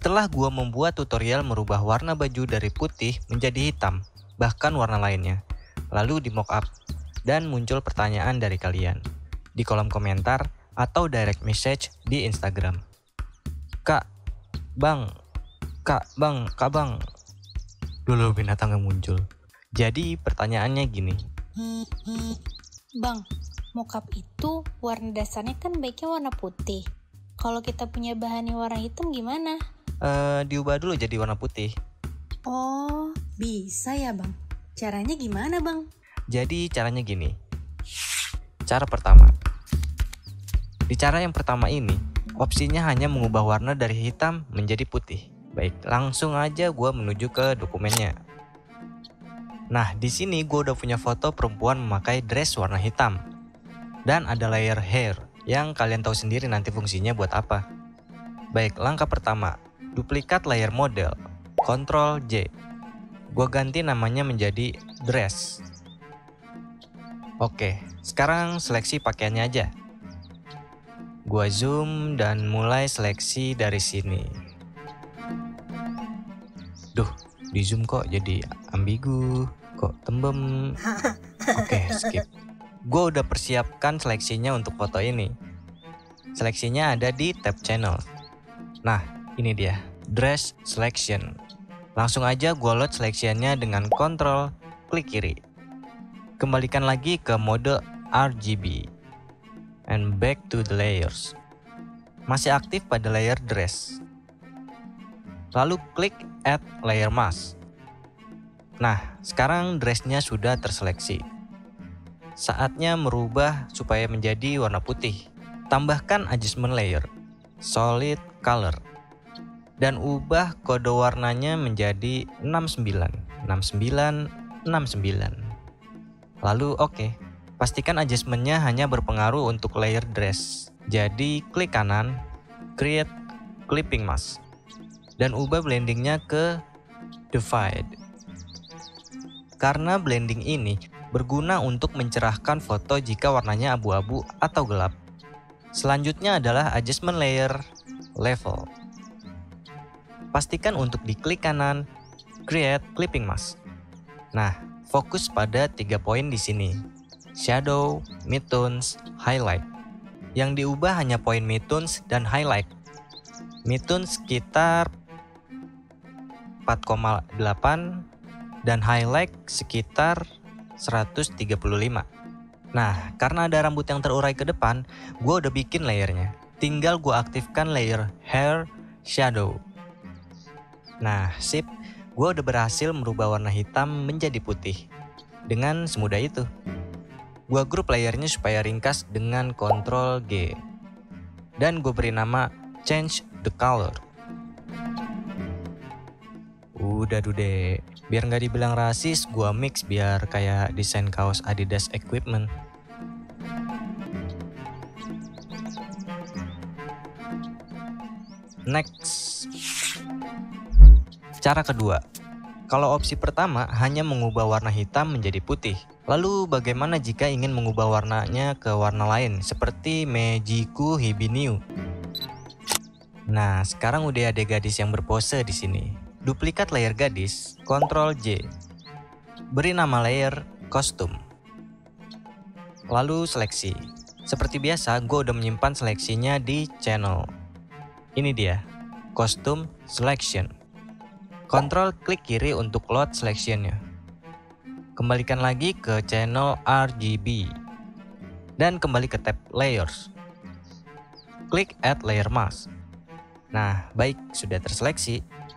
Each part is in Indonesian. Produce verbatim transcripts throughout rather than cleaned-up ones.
Setelah gua membuat tutorial merubah warna baju dari putih menjadi hitam, bahkan warna lainnya, lalu di mockup, dan muncul pertanyaan dari kalian di kolom komentar atau direct message di Instagram. Kak, Bang, Kak, Bang, Kak Bang. Dulu binatang yang muncul. Jadi pertanyaannya gini. Bang, mockup itu warna dasarnya kan baiknya warna putih. Kalau kita punya bahannya warna hitam gimana? Uh, diubah dulu jadi warna putih. Oh, bisa ya Bang. Caranya gimana Bang? Jadi caranya gini. Cara pertama. Di cara yang pertama ini, opsinya hanya mengubah warna dari hitam menjadi putih. Baik, langsung aja gue menuju ke dokumennya. Nah, di sini gue udah punya foto perempuan memakai dress warna hitam. Dan ada layer hair yang kalian tahu sendiri nanti fungsinya buat apa. Baik, langkah pertama. Duplikat layer model, Ctrl J. Gua ganti namanya menjadi dress. Oke, sekarang seleksi pakaiannya aja. Gua zoom dan mulai seleksi dari sini. Duh, di zoom kok jadi ambigu, kok tembem. Oke, skip. Gua udah persiapkan seleksinya untuk foto ini. Seleksinya ada di tab channel. Nah, ini dia, dress selection. Langsung aja gue load seleksiannya dengan Ctrl, klik kiri. Kembalikan lagi ke mode R G B. And back to the layers. Masih aktif pada layer dress. Lalu klik add layer mask. Nah, sekarang dressnya sudah terseleksi. Saatnya merubah supaya menjadi warna putih. Tambahkan adjustment layer, solid color. Dan ubah kode warnanya menjadi enam sembilan enam sembilan enam sembilan. Lalu oke, okay. Pastikan adjustmentnya hanya berpengaruh untuk layer dress. Jadi klik kanan, create clipping mask, dan ubah blendingnya ke divide. Karena blending ini berguna untuk mencerahkan foto jika warnanya abu-abu atau gelap. Selanjutnya adalah adjustment layer level. Pastikan untuk diklik kanan, create clipping mask. Nah, fokus pada tiga poin di sini. Shadow, midtones, highlight. Yang diubah hanya poin midtones dan highlight. Midtones sekitar empat koma delapan dan highlight sekitar seratus tiga puluh lima. Nah, karena ada rambut yang terurai ke depan, gue udah bikin layernya. Tinggal gue aktifkan layer hair shadow. Nah, sip, gue udah berhasil merubah warna hitam menjadi putih. Dengan semudah itu. Gue grup layernya supaya ringkas dengan Ctrl G. Dan gue beri nama change the color. Udah dude, biar nggak dibilang rasis, gue mix biar kayak desain kaos Adidas Equipment. Next. Cara kedua, kalau opsi pertama hanya mengubah warna hitam menjadi putih. Lalu bagaimana jika ingin mengubah warnanya ke warna lain seperti Mejiku Hibiniu? Nah, sekarang udah ada gadis yang berpose di sini. Duplikat layer gadis, Ctrl J. Beri nama layer kostum. Lalu seleksi. Seperti biasa, gue udah menyimpan seleksinya di channel. Ini dia, kostum selection. Ctrl klik kiri untuk load selection-nya. Kembalikan lagi ke channel R G B. Dan kembali ke tab layers. Klik add layer mask. Nah, baik, sudah terseleksi.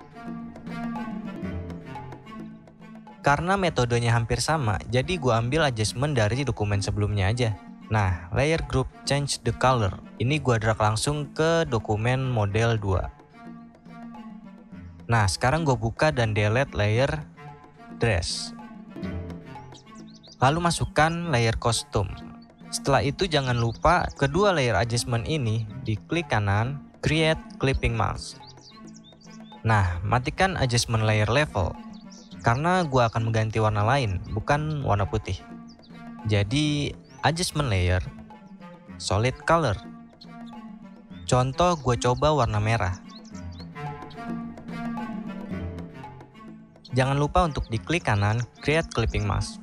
Karena metodenya hampir sama, jadi gua ambil adjustment dari dokumen sebelumnya aja. Nah, layer group change the color. Ini gua drag langsung ke dokumen model dua. Nah, sekarang gue buka dan delete layer dress. Lalu masukkan layer kostum. Setelah itu jangan lupa kedua layer adjustment ini diklik kanan, create clipping mask. Nah, matikan adjustment layer level. Karena gue akan mengganti warna lain, bukan warna putih. Jadi, adjustment layer, solid color. Contoh gue coba warna merah. Jangan lupa untuk diklik kanan Create Clipping Mask.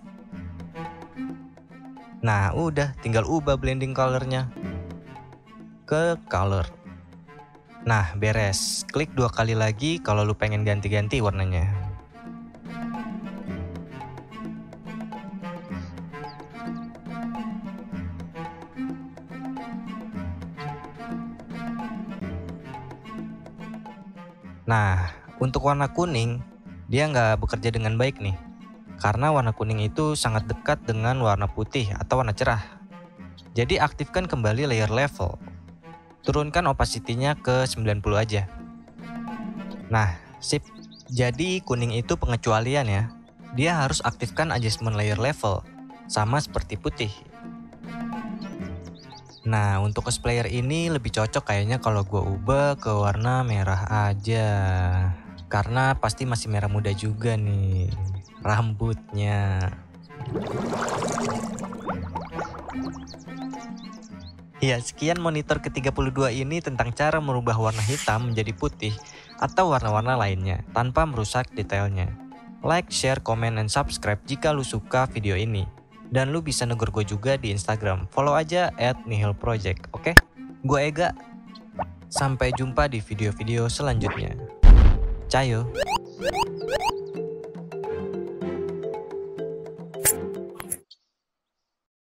Nah udah, tinggal ubah blending colornya ke color. Nah beres, klik dua kali lagi kalau lu pengen ganti-ganti warnanya. Nah untuk warna kuning, dia nggak bekerja dengan baik nih, karena warna kuning itu sangat dekat dengan warna putih atau warna cerah. Jadi aktifkan kembali layer level, turunkan opacity-nya ke sembilan puluh aja. Nah sip, jadi kuning itu pengecualian ya, dia harus aktifkan adjustment layer level, sama seperti putih. Nah untuk cosplayer ini lebih cocok kayaknya kalau gue ubah ke warna merah aja, karena pasti masih merah muda juga nih rambutnya. Ya sekian monitor ke tiga puluh dua ini tentang cara merubah warna hitam menjadi putih atau warna-warna lainnya tanpa merusak detailnya. Like, share, komen, dan subscribe jika lu suka video ini. Dan lu bisa negur gue juga di Instagram, follow aja at nihilproject, oke? Gue Ega, sampai jumpa di video-video selanjutnya. Cayo.